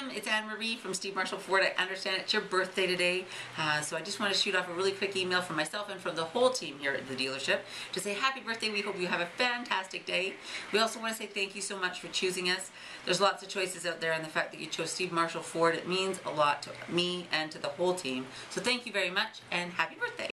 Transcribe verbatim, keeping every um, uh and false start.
Tim, it's Anne-Marie from Steve Marshall Ford. I understand it's your birthday today, uh, so I just want to shoot off a really quick email from myself and from the whole team here at the dealership to say happy birthday. We hope you have a fantastic day. We also want to say thank you so much for choosing us. There's lots of choices out there, and the fact that you chose Steve Marshall Ford, it means a lot to me and to the whole team. So thank you very much, and happy birthday.